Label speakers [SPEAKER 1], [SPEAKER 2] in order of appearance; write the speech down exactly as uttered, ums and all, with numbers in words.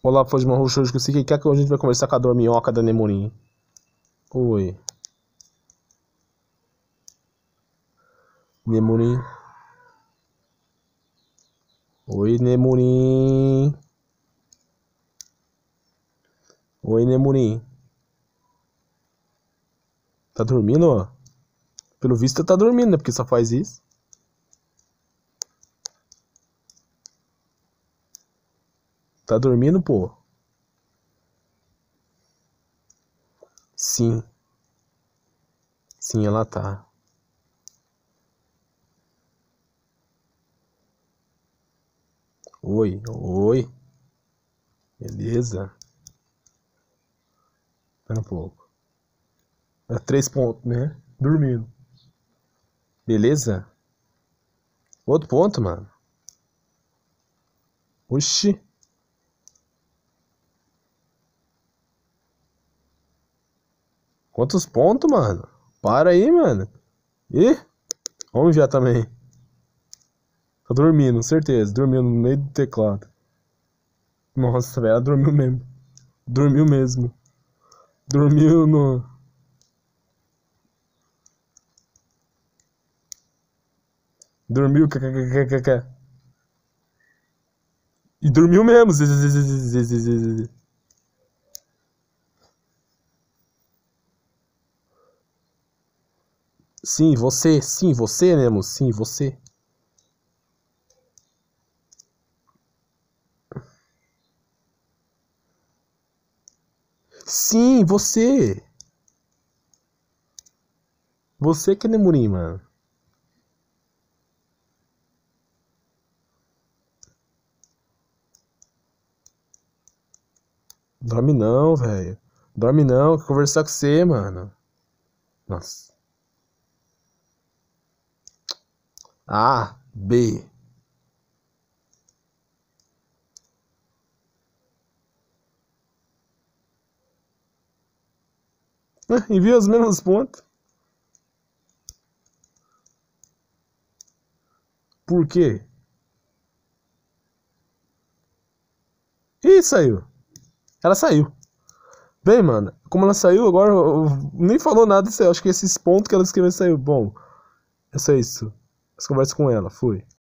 [SPEAKER 1] Olá, fãs de Marrom Shoujo, que eu sei que quer que hoje a gente vai conversar com a dorminhoca da Nemorin. Oi. Nemorin. Oi, Nemorin. Oi, Nemorin. Tá dormindo, ó? Pelo visto tá dormindo, né? Porque só faz isso. Tá dormindo, pô? Sim. Sim, ela tá. Oi, oi. Beleza. Espera um pouco. É três pontos, né? Dormindo. Beleza? Outro ponto, mano. Oxi. Quantos pontos, mano? Para aí, mano. Ih, vamos já também. Tá dormindo, certeza. Dormiu no meio do teclado. Nossa, velho, ela dormiu mesmo. Dormiu mesmo. Dormiu no. Dormiu, kkkk. E dormiu mesmo. Sim, você. Sim, você, Nemo. Sim, você. Sim, você. Você que é Nemurim, mano. Dorme não, velho. Dorme não, quero conversar com você, mano. Nossa. A, B. Ah, envia os mesmos pontos. Por quê? Ih, saiu. Ela saiu. Bem, mano, como ela saiu, agora eu- eu nem falou nada. Acho que esses pontos que ela escreveu saiu. Bom, é só isso. As conversas com ela, fui.